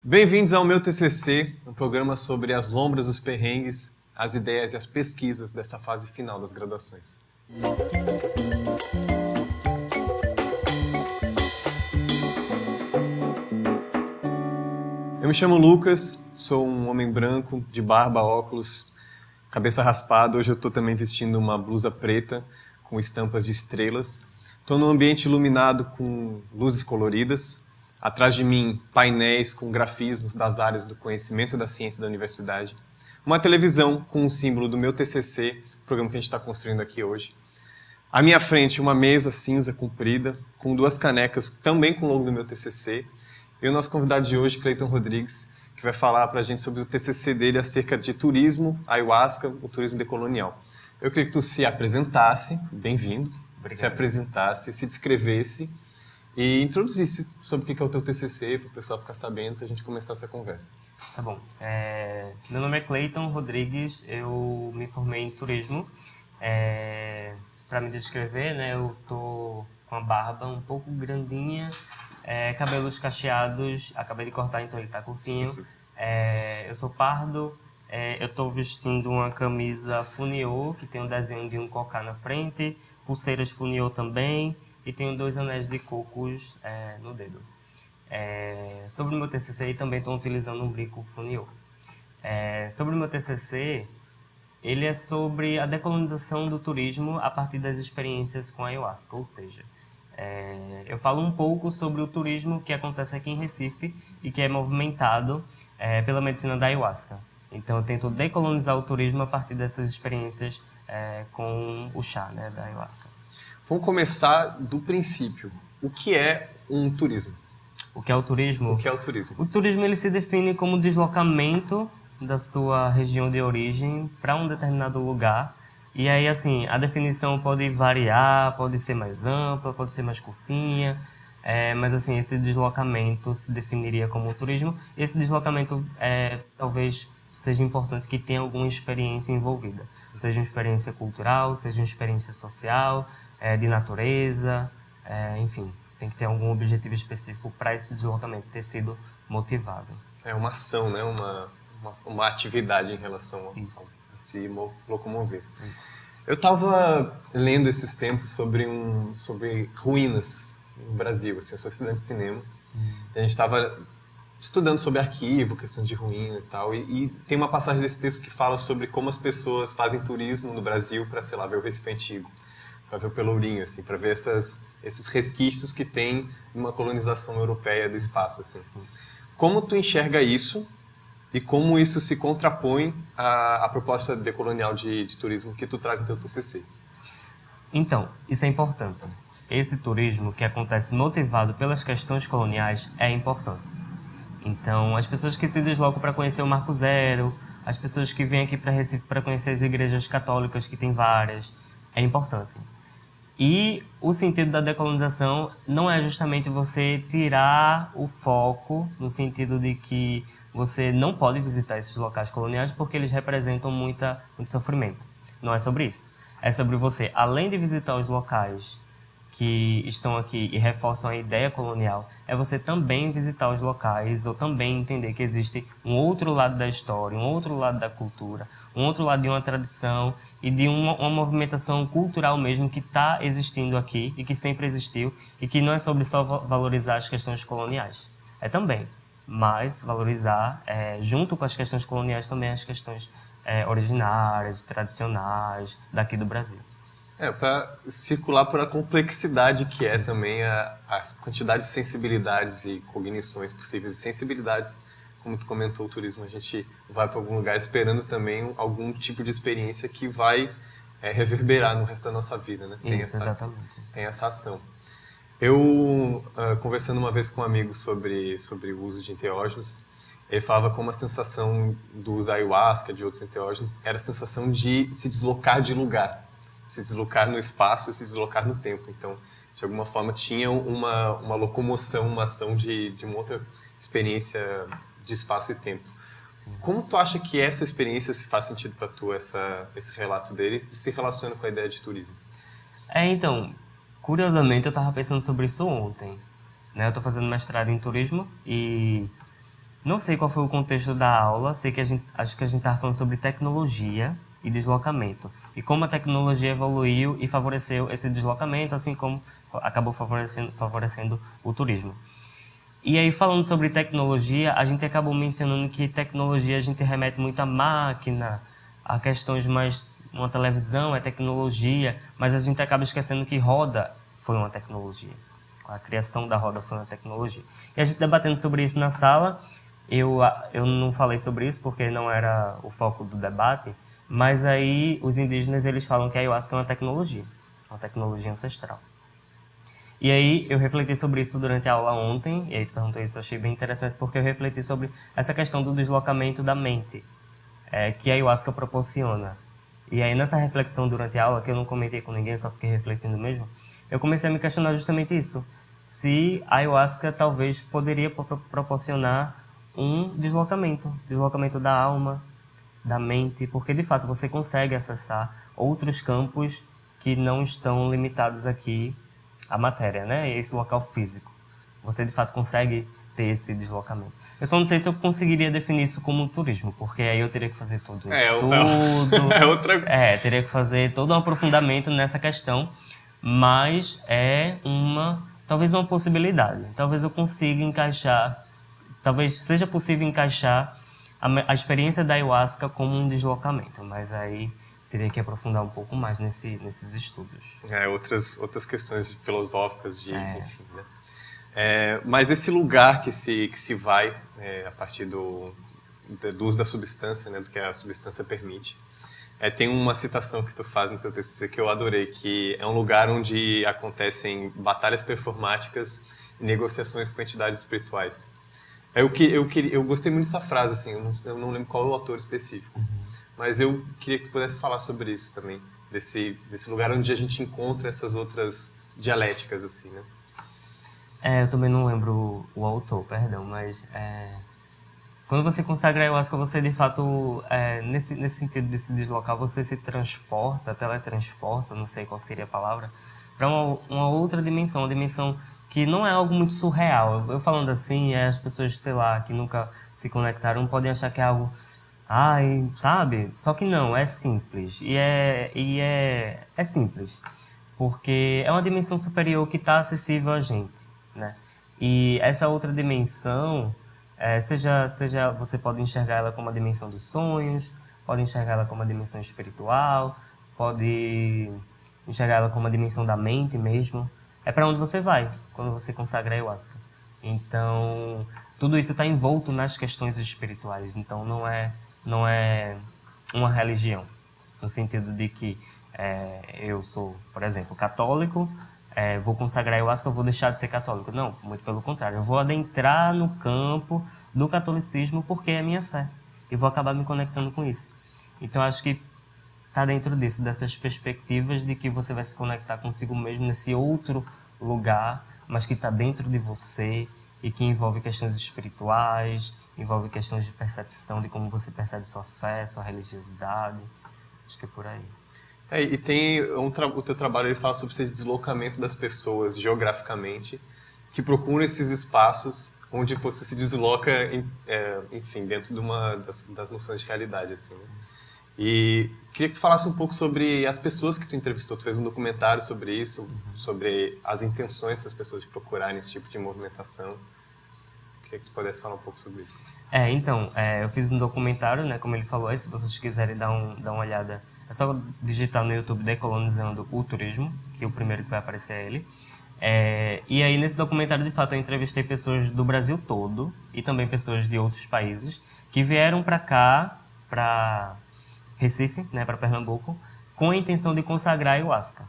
Bem-vindos ao meu TCC, um programa sobre as lombras, os perrengues, as ideias e as pesquisas dessa fase final das graduações. Eu me chamo Lucas, sou um homem branco, de barba, óculos, cabeça raspada. Hoje eu estou também vestindo uma blusa preta com estampas de estrelas. Estou num ambiente iluminado com luzes coloridas. Atrás de mim, painéis com grafismos das áreas do conhecimento e da ciência da universidade. Uma televisão com o símbolo do meu TCC, programa que a gente está construindo aqui hoje. À minha frente, uma mesa cinza comprida, com 2 canecas, também com o logo do meu TCC. E o nosso convidado de hoje, Cleiton Rodrigues, que vai falar para a gente sobre o TCC dele acerca de turismo, ayahuasca, o turismo decolonial. Eu queria que tu se apresentasse, bem-vindo, se apresentasse, se descrevesse e introduzisse sobre o que é o teu TCC, para o pessoal ficar sabendo, para a gente começar essa conversa. Tá bom. Meu nome é Cleiton Rodrigues, eu me formei em turismo. Para me descrever, né, eu tô com a barba um pouco grandinha, cabelos cacheados, acabei de cortar, então ele tá curtinho. Eu sou pardo, eu tô vestindo uma camisa funiô, que tem um desenho de um cocá na frente, pulseiras funiô também, e tenho 2 anéis de cocos no dedo. Sobre o meu TCC, também estou utilizando um brinco funiô. Sobre o meu TCC, ele é sobre a decolonização do turismo a partir das experiências com a ayahuasca, ou seja, eu falo um pouco sobre o turismo que acontece aqui em Recife e que é movimentado pela medicina da ayahuasca. Então eu tento decolonizar o turismo a partir dessas experiências com o chá, né, da ayahuasca. Vamos começar do princípio. O que é um turismo? O que é o turismo? O que é o turismo? O turismo ele se define como deslocamento da sua região de origem para um determinado lugar. E aí, assim, a definição pode variar, pode ser mais ampla, pode ser mais curtinha, mas assim, esse deslocamento se definiria como turismo. Esse deslocamento talvez seja importante que tenha alguma experiência envolvida, seja uma experiência cultural, seja uma experiência social, de natureza, enfim, tem que ter algum objetivo específico para esse deslocamento ter sido motivado. É uma ação, né? Uma atividade em relação a se locomover. Isso. Eu estava lendo esses tempos sobre ruínas no Brasil. Assim, eu sou estudante de cinema. A gente estava estudando sobre arquivo, questões de ruína e tal. E tem uma passagem desse texto que fala sobre como as pessoas fazem turismo no Brasil para, sei lá, ver o Recife Antigo, para ver o Pelourinho, assim, para ver esses resquícios que tem numa colonização europeia do espaço. Assim. Sim. Como tu enxerga isso? E como isso se contrapõe à proposta decolonial de turismo que tu traz no teu TCC? Então, isso é importante. Esse turismo que acontece motivado pelas questões coloniais é importante. Então, as pessoas que se deslocam para conhecer o Marco Zero, as pessoas que vêm aqui para Recife para conhecer as igrejas católicas, que tem várias, é importante. E o sentido da decolonização não é justamente você tirar o foco no sentido de que você não pode visitar esses locais coloniais porque eles representam muito sofrimento. Não é sobre isso. É sobre você, além de visitar os locais que estão aqui e reforçam a ideia colonial, é você também visitar os locais ou também entender que existe um outro lado da história, um outro lado da cultura, um outro lado de uma tradição e de uma movimentação cultural mesmo que está existindo aqui e que sempre existiu e que não é sobre só valorizar as questões coloniais. É também, mas valorizar, junto com as questões coloniais, também as questões originárias, tradicionais daqui do Brasil. Para circular por a complexidade que é também a quantidade de sensibilidades e cognições possíveis. E sensibilidades, como tu comentou, o turismo, a gente vai para algum lugar esperando também algum tipo de experiência que vai reverberar no resto da nossa vida, né? Exatamente. Tem essa ação. Eu, conversando uma vez com um amigo sobre o uso de enteógenos, ele falava como a sensação do uso da ayahuasca, de outros enteógenos, era a sensação de se deslocar de lugar. Se deslocar no espaço e se deslocar no tempo. Então, de alguma forma, tinha uma locomoção, uma ação de uma outra experiência de espaço e tempo. Sim. Como tu acha que essa experiência se faz sentido para tu, esse relato dele, se relaciona com a ideia de turismo? Então, curiosamente, eu estava pensando sobre isso ontem. Né? Eu estou fazendo mestrado em turismo e Não sei qual foi o contexto da aula, sei que acho que a gente estava falando sobre tecnologia e deslocamento. E como a tecnologia evoluiu e favoreceu esse deslocamento, assim como acabou favorecendo o turismo. E aí, falando sobre tecnologia, a gente acabou mencionando que tecnologia a gente remete muito à máquina, a questões mais... Uma televisão é tecnologia, mas a gente acaba esquecendo que roda foi uma tecnologia. A criação da roda foi uma tecnologia. E a gente debatendo sobre isso na sala, eu não falei sobre isso porque não era o foco do debate, mas aí os indígenas eles falam que a ayahuasca é uma tecnologia ancestral. E aí eu refleti sobre isso durante a aula ontem, e aí tu perguntou isso, eu achei bem interessante, porque eu refleti sobre essa questão do deslocamento da mente, que a ayahuasca proporciona. E aí nessa reflexão durante a aula, que eu não comentei com ninguém, só fiquei refletindo mesmo, eu comecei a me questionar justamente isso. Se a ayahuasca talvez poderia proporcionar um deslocamento da alma, da mente, porque de fato você consegue acessar outros campos que não estão limitados aqui à matéria, né? Esse local físico. Você de fato consegue ter esse deslocamento. Eu só não sei se eu conseguiria definir isso como turismo, porque aí eu teria que fazer todo um estudo. Teria que fazer todo um aprofundamento nessa questão, mas talvez uma possibilidade. Talvez eu consiga encaixar, talvez seja possível encaixar a experiência da ayahuasca como um deslocamento, mas aí teria que aprofundar um pouco mais nesses estudos. Outras questões filosóficas enfim, né? Mas esse lugar que se vai a partir do uso da substância, né, do que a substância permite, tem uma citação que tu faz no teu TCC que eu adorei, que é um lugar onde acontecem batalhas performáticas e negociações com entidades espirituais. Eu gostei muito dessa frase, assim, eu não lembro qual é o autor específico, mas eu queria que tu pudesse falar sobre isso também, desse lugar onde a gente encontra essas outras dialéticas, assim, né? Eu também não lembro o autor, perdão, mas quando você consagra a ayahuasca, você de fato, nesse sentido de se deslocar, você se transporta, teletransporta, não sei qual seria a palavra, para uma outra dimensão, uma dimensão que não é algo muito surreal. Eu falando assim, as pessoas, sei lá, que nunca se conectaram, podem achar que é algo, sabe? Só que não, é simples. É simples, porque é uma dimensão superior que está acessível a gente, né? E essa outra dimensão, seja você pode enxergar ela como a dimensão dos sonhos, pode enxergar ela como a dimensão espiritual, pode enxergar ela como a dimensão da mente mesmo. É para onde você vai quando você consagra a ayahuasca. Então, tudo isso está envolto nas questões espirituais. Então, não é uma religião, no sentido de que eu sou, por exemplo, católico, vou consagrar a ayahuasca, eu vou deixar de ser católico. Não, muito pelo contrário. Eu vou adentrar no campo do catolicismo porque é a minha fé. E vou acabar me conectando com isso. Então, acho que está dentro disso, dessas perspectivas de que você vai se conectar consigo mesmo nesse outro lugar, mas que está dentro de você e que envolve questões espirituais, envolve questões de percepção, de como você percebe sua fé, sua religiosidade. Acho que é por aí. E tem o teu trabalho, ele fala sobre esse deslocamento das pessoas geograficamente, que procuram esses espaços onde você se desloca, enfim, dentro de das noções de realidade, assim, né? E queria que tu falasse um pouco sobre as pessoas que tu entrevistou. Tu fez um documentário sobre isso, sobre as intenções das pessoas de procurarem esse tipo de movimentação. Queria que tu pudesse falar um pouco sobre isso. Eu fiz um documentário, né, como ele falou aí, se vocês quiserem dar uma olhada, é só digitar no YouTube Decolonizando o Turismo, que o primeiro que vai aparecer é ele. E aí nesse documentário, de fato, eu entrevistei pessoas do Brasil todo e também pessoas de outros países que vieram para cá, para Recife, né, para Pernambuco, com a intenção de consagrar a ayahuasca.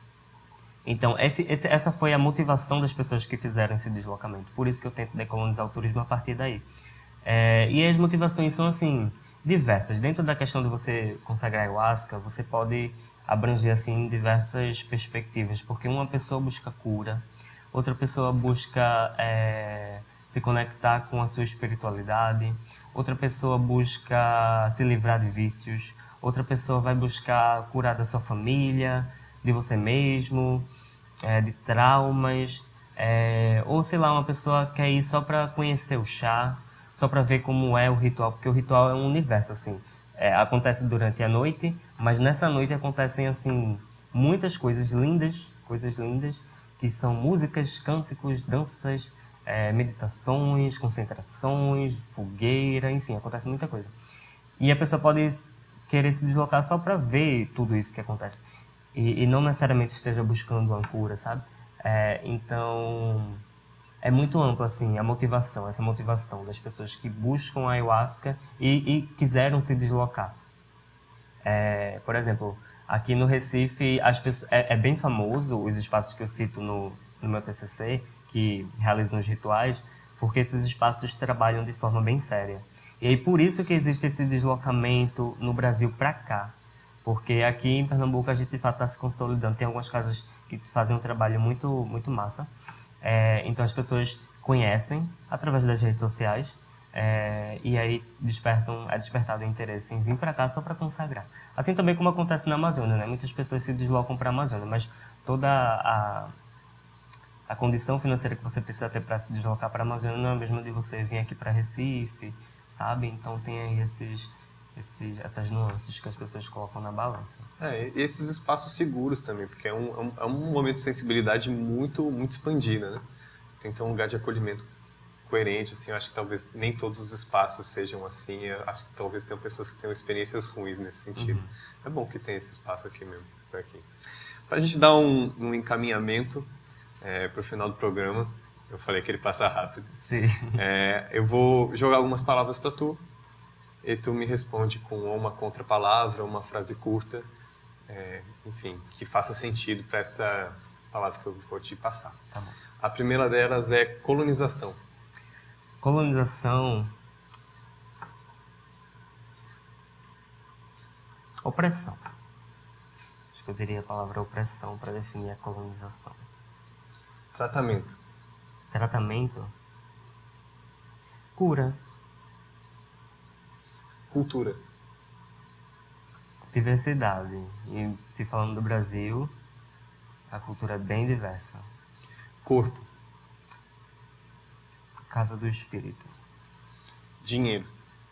Então, essa foi a motivação das pessoas que fizeram esse deslocamento. Por isso que eu tento decolonizar o turismo a partir daí. E as motivações são, assim, diversas. Dentro da questão de você consagrar a ayahuasca, você pode abranger, assim, diversas perspectivas. Porque uma pessoa busca cura, outra pessoa busca se conectar com a sua espiritualidade, outra pessoa busca se livrar de vícios, outra pessoa vai buscar curar da sua família, de você mesmo, de traumas, ou sei lá, uma pessoa quer ir só para conhecer o chá, só para ver como é o ritual, porque o ritual é um universo, assim. Acontece durante a noite, mas nessa noite acontecem, assim, muitas coisas lindas, que são músicas, cânticos, danças, meditações, concentrações, fogueira, enfim, acontece muita coisa. E a pessoa pode querer se deslocar só para ver tudo isso que acontece. E não necessariamente esteja buscando uma cura, sabe? Então, é muito amplo, assim, essa motivação das pessoas que buscam a ayahuasca e quiseram se deslocar. Por exemplo, aqui no Recife, é bem famoso os espaços que eu cito no meu TCC, que realizam os rituais, porque esses espaços trabalham de forma bem séria. E aí, por isso que existe esse deslocamento no Brasil para cá. Porque aqui em Pernambuco a gente de fato está se consolidando. Tem algumas casas que fazem um trabalho muito, muito massa. Então as pessoas conhecem através das redes sociais e aí é despertado o interesse em vir para cá só para consagrar. Assim também como acontece na Amazônia, né? Muitas pessoas se deslocam para a Amazônia, mas toda a condição financeira que você precisa ter para se deslocar para a Amazônia não é a mesma de você vir aqui para Recife, sabe? Então tem aí essas nuances que as pessoas colocam na balança. E esses espaços seguros também, porque é um momento de sensibilidade muito, muito expandida, né? Tem que ter um lugar de acolhimento coerente, assim, eu acho que talvez nem todos os espaços sejam assim, eu acho que talvez tenham pessoas que tenham experiências ruins nesse sentido. É bom que tenha esse espaço aqui mesmo, por aqui. Para a gente dar um encaminhamento para o final do programa, eu falei que ele passa rápido. Sim. Eu vou jogar algumas palavras para tu, e tu me responde com uma contrapalavra, uma frase curta, enfim, que faça sentido para essa palavra que eu vou te passar. Tá bom. A primeira delas é colonização. Colonização. Opressão. Acho que eu diria a palavra opressão para definir a colonização. Tratamento. Tratamento. Cura. Cultura. Diversidade. E se falando do Brasil, a cultura é bem diversa. Corpo. Casa do espírito. Dinheiro.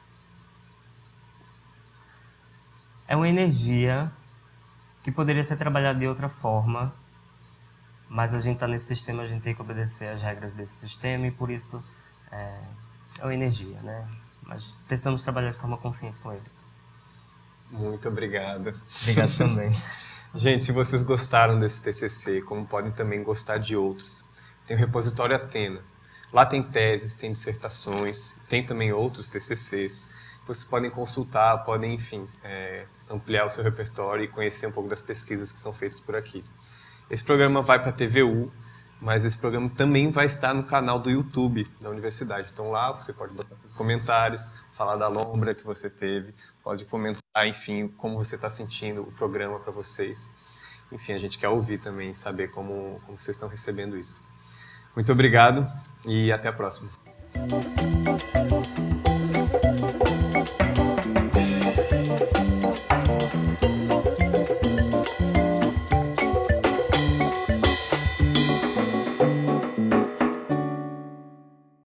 É uma energia que poderia ser trabalhada de outra forma, mas a gente está nesse sistema, a gente tem que obedecer às regras desse sistema e por isso é uma energia, né? Mas precisamos trabalhar de forma consciente com ele. Muito obrigado. Obrigado também. Gente, se vocês gostaram desse TCC, como podem também gostar de outros, tem o Repositório Athena. Lá tem teses, tem dissertações, tem também outros TCCs. Vocês podem consultar, podem, enfim, ampliar o seu repertório e conhecer um pouco das pesquisas que são feitas por aqui. Esse programa vai para a TVU, mas esse programa também vai estar no canal do YouTube da universidade. Então lá você pode botar seus comentários, falar da lombra que você teve, pode comentar, enfim, como você está sentindo o programa para vocês. Enfim, a gente quer ouvir também, saber como vocês estão recebendo isso. Muito obrigado e até a próxima.